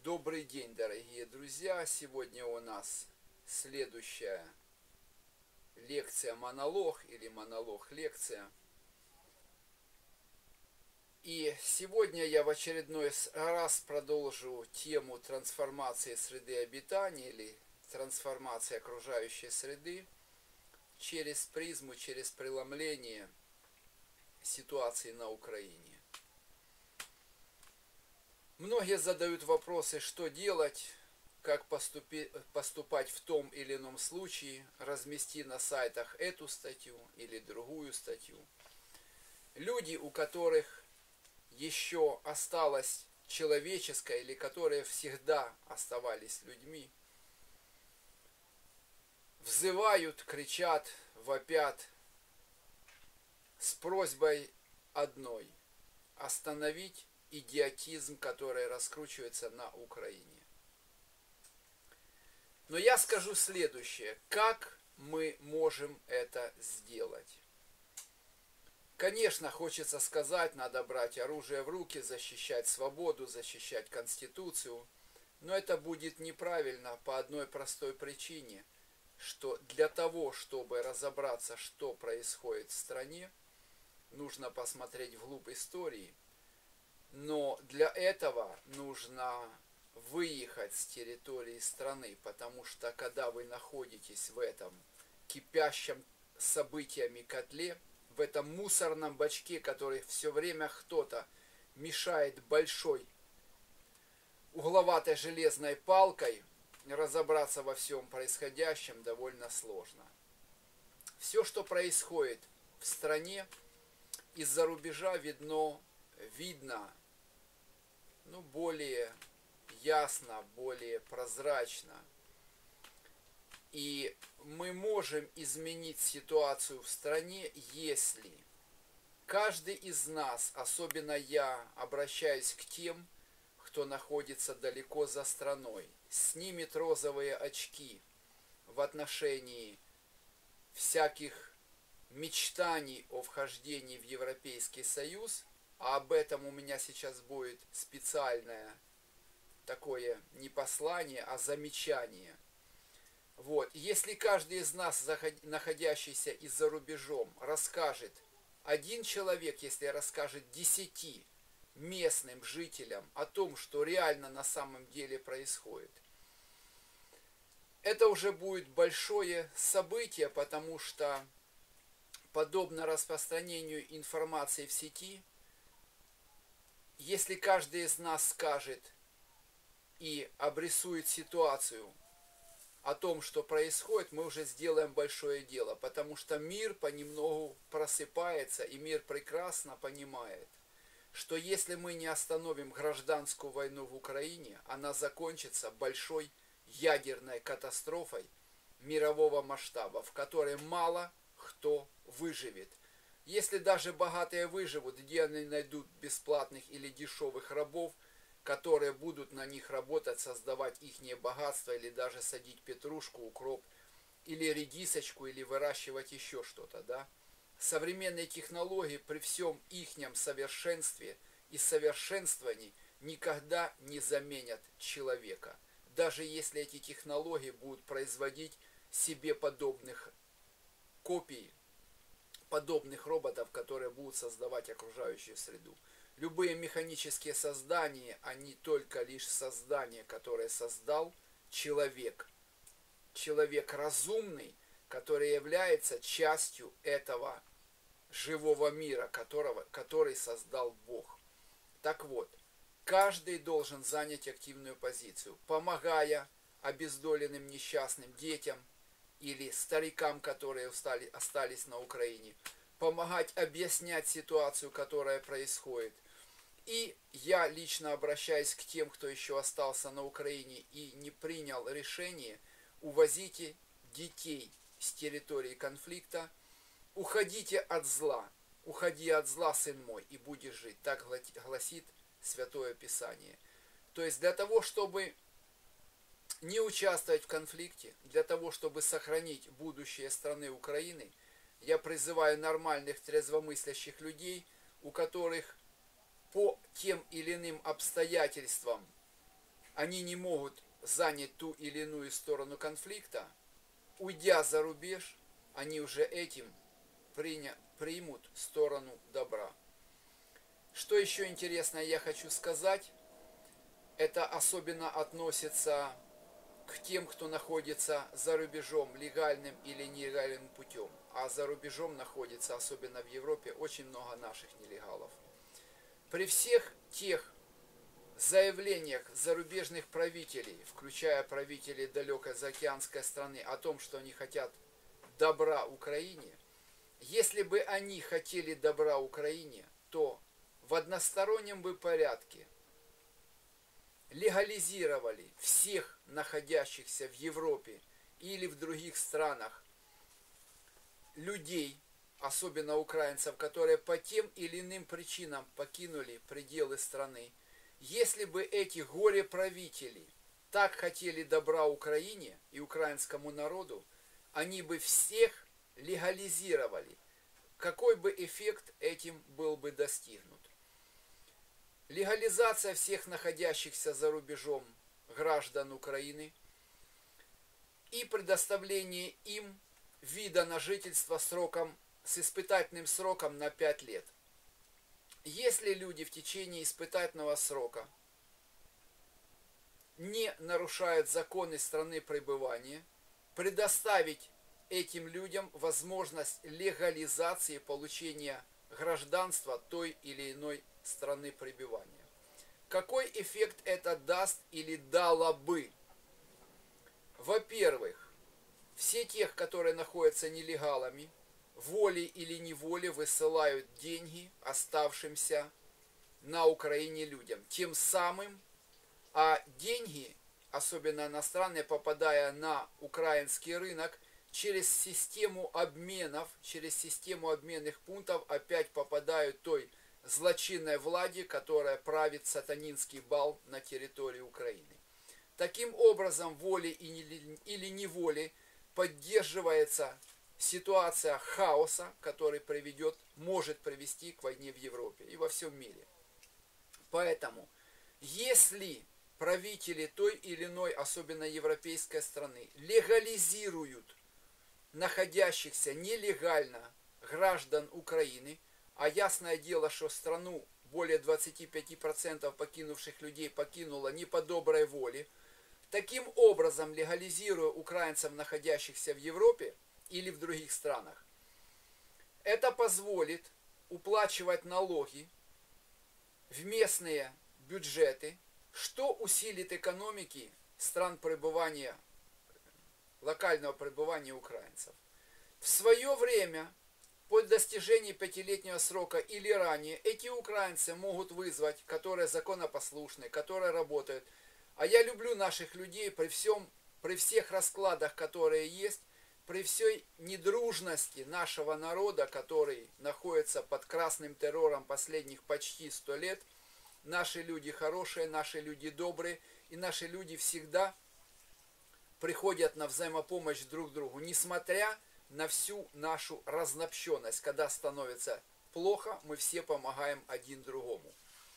Добрый день, дорогие друзья! Сегодня у нас следующая лекция-монолог или монолог-лекция. И сегодня я в очередной раз продолжу тему трансформации среды обитания или трансформации окружающей среды через призму, через преломление ситуации на Украине. Многие задают вопросы, что делать, как поступать в том или ином случае, размести на сайтах эту статью или другую статью. Люди, у которых еще осталось человеческое или которые всегда оставались людьми, взывают, кричат, вопят с просьбой одной – остановить идиотизм, который раскручивается на Украине. Но я скажу следующее. Как мы можем это сделать? Конечно, хочется сказать, надо брать оружие в руки, защищать свободу, защищать Конституцию. Но это будет неправильно по одной простой причине, что для того, чтобы разобраться, что происходит в стране, нужно посмотреть вглубь истории. Но для этого нужно выехать с территории страны, потому что когда вы находитесь в этом кипящем событиями котле, в этом мусорном бачке, который все время кто-то мешает большой угловатой железной палкой, разобраться во всем происходящем довольно сложно. Все, что происходит в стране, из-за рубежа видно более ясно, более прозрачно. И мы можем изменить ситуацию в стране, если каждый из нас, особенно я, обращаюсь к тем, кто находится далеко за страной, снимет розовые очки в отношении всяких мечтаний о вхождении в Европейский Союз, а об этом у меня сейчас будет специальное такое не послание, а замечание. Вот. Если каждый из нас, находящийся и за рубежом, расскажет, один человек, если расскажет 10 местным жителям о том, что реально на самом деле происходит, это уже будет большое событие, потому что подобно распространению информации в сети, если каждый из нас скажет и обрисует ситуацию о том, что происходит, мы уже сделаем большое дело, потому что мир понемногу просыпается, и мир прекрасно понимает, что если мы не остановим гражданскую войну в Украине, она закончится большой ядерной катастрофой мирового масштаба, в которой мало кто выживет. Если даже богатые выживут, где они найдут бесплатных или дешевых рабов, которые будут на них работать, создавать их богатство, или даже садить петрушку, укроп, или редисочку, или выращивать еще что-то, да? Современные технологии при всем ихнем совершенстве и совершенствовании никогда не заменят человека. Даже если эти технологии будут производить себе подобных копий, подобных роботов, которые будут создавать окружающую среду. Любые механические создания, они только лишь создания, которые создал человек. Человек разумный, который является частью этого живого мира, который создал Бог. Так вот, каждый должен занять активную позицию, помогая обездоленным несчастным детям или старикам, которые остались на Украине, помогать объяснять ситуацию, которая происходит. И я лично обращаюсь к тем, кто еще остался на Украине и не принял решение: увозите детей с территории конфликта, уходите от зла, уходи от зла, сын мой, и будешь жить. Так гласит Святое Писание. То есть для того, чтобы не участвовать в конфликте, для того, чтобы сохранить будущее страны Украины, я призываю нормальных, трезвомыслящих людей, у которых по тем или иным обстоятельствам они не могут занять ту или иную сторону конфликта, уйдя за рубеж, они уже этим примут сторону добра. Что еще интересное я хочу сказать, это особенно относится к тем, кто находится за рубежом легальным или нелегальным путем. А за рубежом находится, особенно в Европе, очень много наших нелегалов. При всех тех заявлениях зарубежных правителей, включая правителей далекой заокеанской страны, о том, что они хотят добра Украине, если бы они хотели добра Украине, то в одностороннем бы порядке легализировали всех находящихся в Европе или в других странах людей, особенно украинцев, которые по тем или иным причинам покинули пределы страны. Если бы эти горе-правители так хотели добра Украине и украинскому народу, они бы всех легализировали. Какой бы эффект этим был бы достигнут? Легализация всех находящихся за рубежом граждан Украины и предоставление им вида на жительство с испытательным сроком на 5 лет. Если люди в течение испытательного срока не нарушают законы страны пребывания, предоставить этим людям возможность легализации получения гражданства той или иной страны пребывания. Какой эффект это даст или дало бы? Во-первых, все тех, которые находятся нелегалами, волей или неволей высылают деньги оставшимся на Украине людям. Тем самым, а деньги, особенно иностранные, попадая на украинский рынок, через систему обменов, через систему обменных пунктов опять попадают той злочинной владе, которая правит сатанинский бал на территории Украины. Таким образом, волей или неволей поддерживается ситуация хаоса, который может привести к войне в Европе и во всем мире. Поэтому, если правители той или иной, особенно европейской страны, легализируют находящихся нелегально граждан Украины, а ясное дело, что страну более 25% покинувших людей покинуло не по доброй воле, таким образом, легализируя украинцев, находящихся в Европе или в других странах, это позволит уплачивать налоги в местные бюджеты, что усилит экономики стран пребывания, локального пребывания украинцев. В свое время, по достижении 5-летнего срока или ранее, эти украинцы могут вызвать, которые законопослушны, которые работают. А я люблю наших людей при всех раскладах, которые есть, при всей недружности нашего народа, который находится под красным террором последних почти 100 лет. Наши люди хорошие, наши люди добрые, и наши люди всегда приходят на взаимопомощь друг другу, несмотря на всю нашу разнобщенность. Когда становится плохо, мы все помогаем один другому.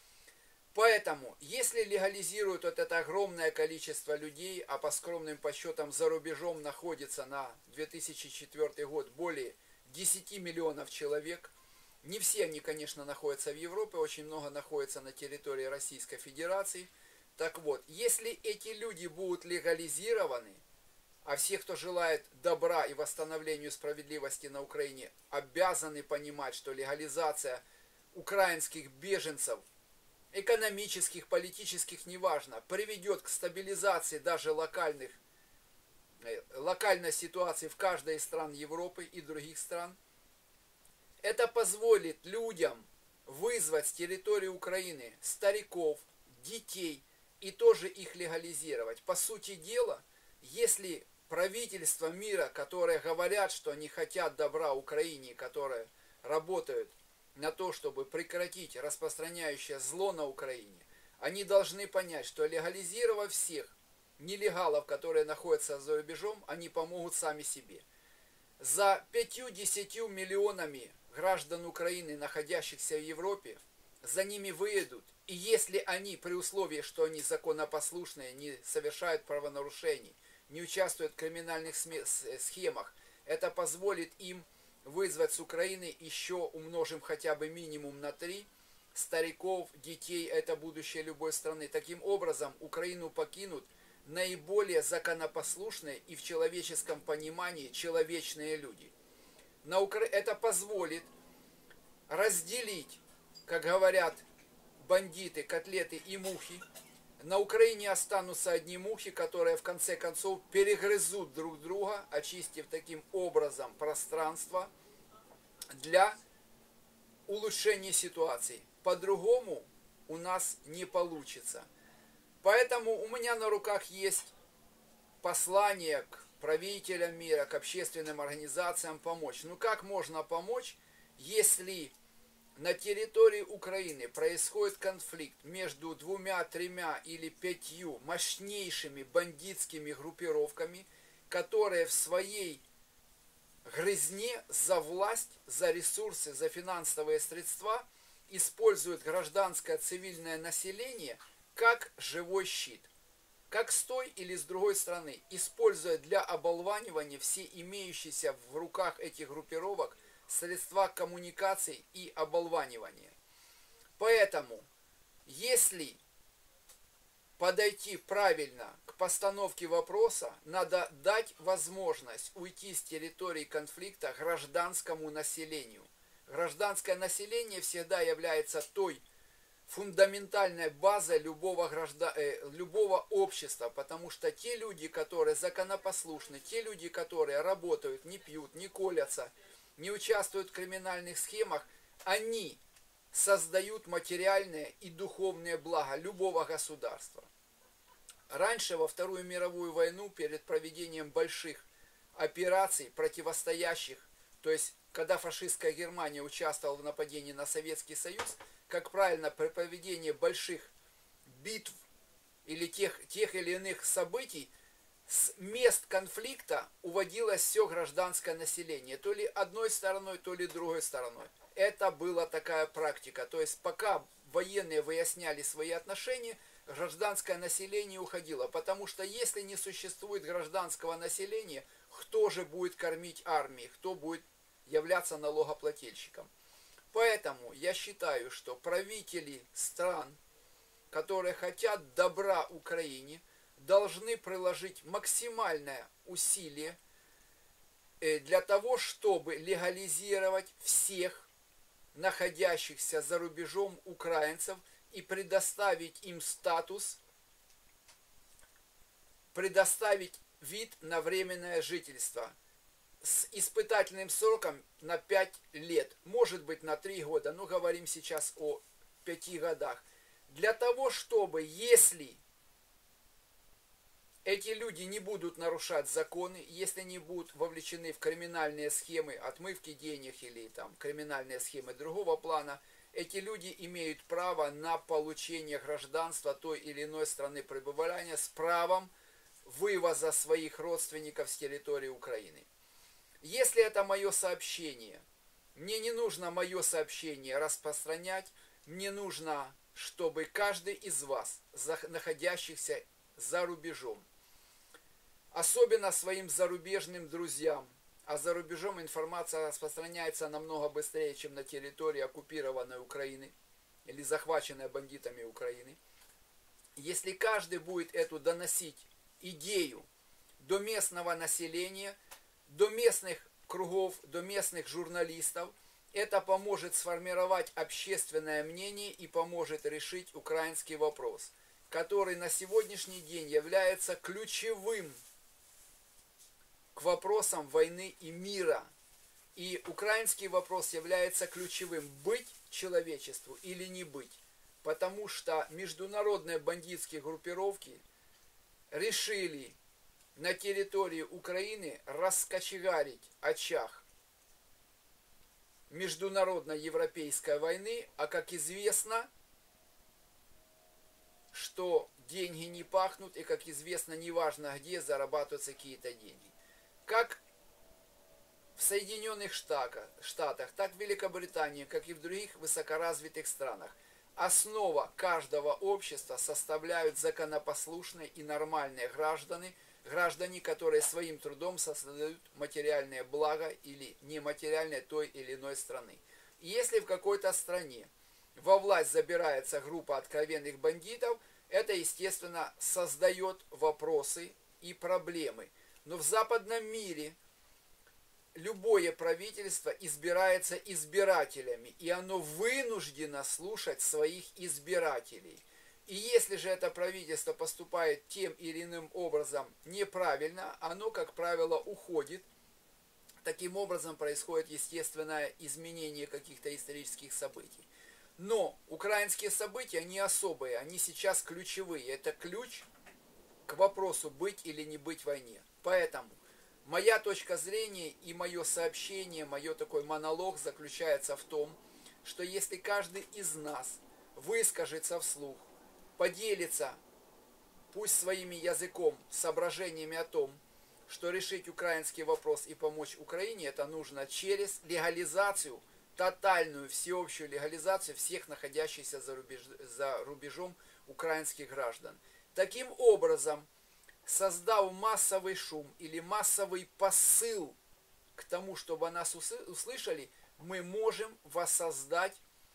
Поэтому, если легализируют вот это огромное количество людей, а по скромным подсчетам за рубежом находится на 2004 год более 10 миллионов человек, не все они, конечно, находятся в Европе, очень много находятся на территории Российской Федерации. Так вот, если эти люди будут легализированы, а все, кто желает добра и восстановлению справедливости на Украине, обязаны понимать, что легализация украинских беженцев, экономических, политических, неважно, приведет к стабилизации даже локальной ситуации в каждой из стран Европы и других стран. Это позволит людям вызвать с территории Украины стариков, детей и тоже их легализировать. По сути дела, если правительства мира, которые говорят, что они хотят добра Украине, которые работают на то, чтобы прекратить распространяющее зло на Украине, они должны понять, что легализировав всех нелегалов, которые находятся за рубежом, они помогут сами себе. За 5-10 миллионами граждан Украины, находящихся в Европе, за ними выйдут И если они, при условии, что они законопослушные, не совершают правонарушений, не участвуют в криминальных схемах, это позволит им вызвать с Украины еще, умножим хотя бы минимум на 3, стариков, детей, это будущее любой страны. Таким образом, Украину покинут наиболее законопослушные и в человеческом понимании человечные люди. Это позволит разделить, как говорят бандиты, котлеты и мухи. На Украине останутся одни мухи, которые в конце концов перегрызут друг друга, очистив таким образом пространство для улучшения ситуации. По-другому у нас не получится. Поэтому у меня на руках есть послание к правителям мира, к общественным организациям помочь. Ну как можно помочь, если на территории Украины происходит конфликт между 2, 3 или 5 мощнейшими бандитскими группировками, которые в своей грызне за власть, за ресурсы, за финансовые средства используют гражданское цивильное население как живой щит. Как с той или с другой стороны, используя для оболванивания все имеющиеся в руках этих группировок средства коммуникаций и оболванивания. Поэтому, если подойти правильно к постановке вопроса, надо дать возможность уйти с территории конфликта гражданскому населению. Гражданское население всегда является той фундаментальной базой любого общества, потому что те люди, которые законопослушны, те люди, которые работают, не пьют, не колятся, не участвуют в криминальных схемах, они создают материальные и духовные блага любого государства. Раньше, во Вторую мировую войну, перед проведением больших операций, противостоящих, то есть, когда фашистская Германия участвовала в нападении на Советский Союз, как правильно, при проведении больших битв или тех или иных событий, с мест конфликта уводилось все гражданское население, то ли одной стороной, то ли другой стороной. Это была такая практика. То есть пока военные выясняли свои отношения, гражданское население уходило. Потому что если не существует гражданского населения, кто же будет кормить армии, кто будет являться налогоплательщиком? Поэтому я считаю, что правители стран, которые хотят добра Украине, должны приложить максимальное усилие для того, чтобы легализировать всех находящихся за рубежом украинцев и предоставить им статус, предоставить вид на временное жительство с испытательным сроком на 5 лет, может быть на 3 года, но говорим сейчас о 5 годах. Для того, чтобы, если эти люди не будут нарушать законы, если не будут вовлечены в криминальные схемы отмывки денег или там криминальные схемы другого плана, эти люди имеют право на получение гражданства той или иной страны пребывания с правом вывоза своих родственников с территории Украины. Если это мое сообщение, мне не нужно мое сообщение распространять, мне нужно, чтобы каждый из вас, находящихся за рубежом, особенно своим зарубежным друзьям, а за рубежом информация распространяется намного быстрее, чем на территории оккупированной Украины или захваченной бандитами Украины. Если каждый будет эту доносить идею до местного населения, до местных кругов, до местных журналистов, это поможет сформировать общественное мнение и поможет решить украинский вопрос, который на сегодняшний день является ключевым к вопросам войны и мира. И украинский вопрос является ключевым: быть человечеству или не быть. Потому что международные бандитские группировки решили на территории Украины раскочегарить очаг международной европейской войны, а как известно, что деньги не пахнут, и как известно, неважно где зарабатываются какие-то деньги. Как в Соединенных Штатах, так в Великобритании, как и в других высокоразвитых странах. Основа каждого общества составляют законопослушные и нормальные граждане, которые своим трудом создают материальное благо или нематериальное той или иной страны. И если в какой-то стране во власть забирается группа откровенных бандитов, это, естественно, создает вопросы и проблемы. Но в западном мире любое правительство избирается избирателями, и оно вынуждено слушать своих избирателей. И если же это правительство поступает тем или иным образом неправильно, оно, как правило, уходит. Таким образом происходит естественное изменение каких-то исторических событий. Но украинские события, они особые, они сейчас ключевые. Это ключ к вопросу, быть или не быть в войне. Поэтому моя точка зрения и мое сообщение, мой такой монолог заключается в том, что если каждый из нас выскажется вслух, поделится, пусть своим языком, соображениями о том, что решить украинский вопрос и помочь Украине, это нужно через легализацию, тотальную, всеобщую легализацию всех находящихся за рубежом украинских граждан. Таким образом, создав массовый шум или массовый посыл к тому, чтобы нас услышали, мы можем воссоздать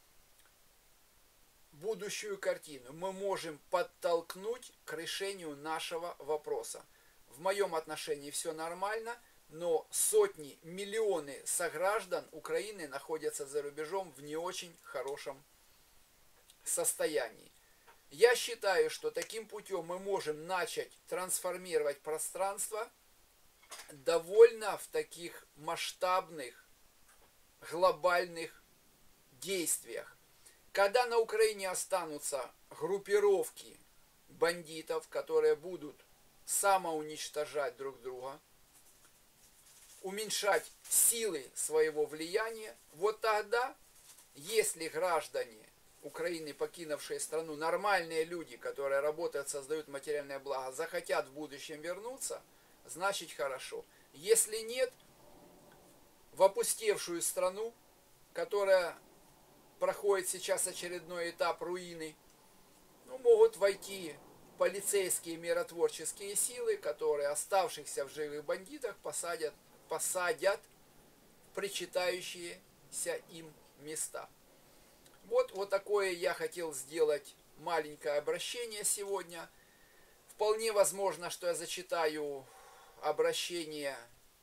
будущую картину. Мы можем подтолкнуть к решению нашего вопроса. В моем отношении все нормально, но сотни, миллионы сограждан Украины находятся за рубежом в не очень хорошем состоянии. Я считаю, что таким путем мы можем начать трансформировать пространство довольно в таких масштабных, глобальных действиях. Когда на Украине останутся группировки бандитов, которые будут самоуничтожать друг друга, уменьшать силы своего влияния, вот тогда, если граждане Украины, покинувшие страну, нормальные люди, которые работают, создают материальное благо, захотят в будущем вернуться, значит хорошо. Если нет, в опустевшую страну, которая проходит сейчас очередной этап руины, могут войти полицейские миротворческие силы, которые оставшихся в живых бандитах посадят в причитающиеся им места. Вот такое я хотел сделать маленькое обращение сегодня. Вполне возможно, что я зачитаю обращение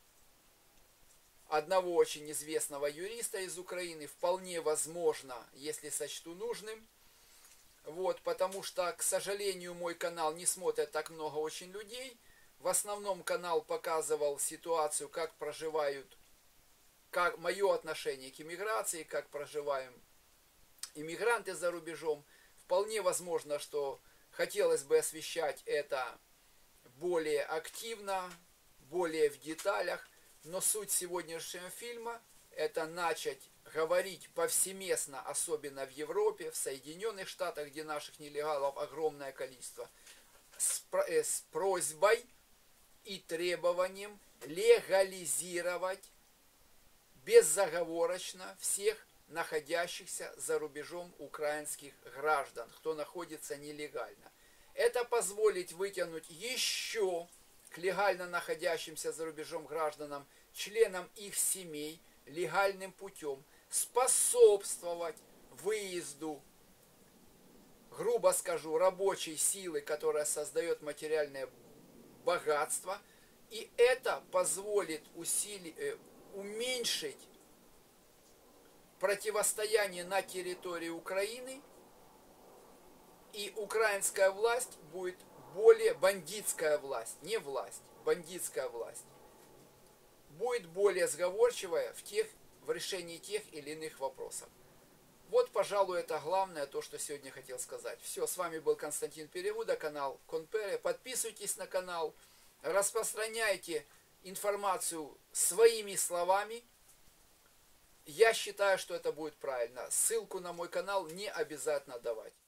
одного очень известного юриста из Украины. Вполне возможно, если сочту нужным. Потому что, к сожалению, мой канал не смотрит так много очень людей. В основном канал показывал ситуацию, как проживают, как мое отношение к иммиграции, как проживаем иммигранты за рубежом. Вполне возможно, что хотелось бы освещать это более активно, более в деталях. Но суть сегодняшнего фильма – это начать говорить повсеместно, особенно в Европе, в Соединенных Штатах, где наших нелегалов огромное количество, с просьбой и требованием легализировать безоговорочно всех находящихся за рубежом украинских граждан, кто находится нелегально. Это позволит вытянуть еще к легально находящимся за рубежом гражданам, членам их семей, легальным путем, способствовать выезду, грубо скажу, рабочей силы, которая создает материальное богатство, и это позволит уменьшить противостояние на территории Украины, и украинская власть будет более, бандитская власть, не власть, бандитская власть, будет более сговорчивая в решении тех или иных вопросов. Вот, пожалуй, это главное, то, что сегодня хотел сказать. Все, с вами был Константин Перевуда, канал Конпере. Подписывайтесь на канал, распространяйте информацию своими словами. Я считаю, что это будет правильно. Ссылку на мой канал не обязательно давать.